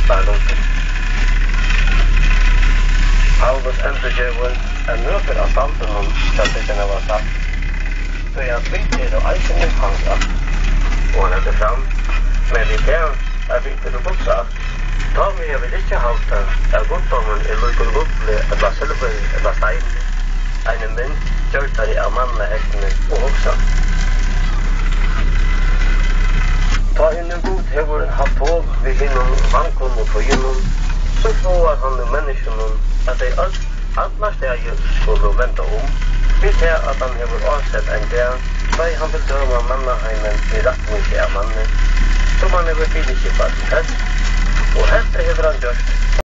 barlunken. Paulus endurgjøver en nøkker av salten om statikken var satt. Så jeg bytter og eisen i fangsa. Og han hadde fram. Men vi kan bytter og buksa. Ta mig jeg vil ikke halte av goddommen i lukkel godle eller silver eller stein. En menn kjørter av manne hektene og hoksa. Ta innen god hever hatt tål ved hinnom vankom og tøyennom, så får han menneskene at de alle steder skulle vente vi ser at han hever avsett en del, da han vil døme mannaheimen i rettmykje av mannen, som han hever fideskipet til hest, og hest hever han gjort.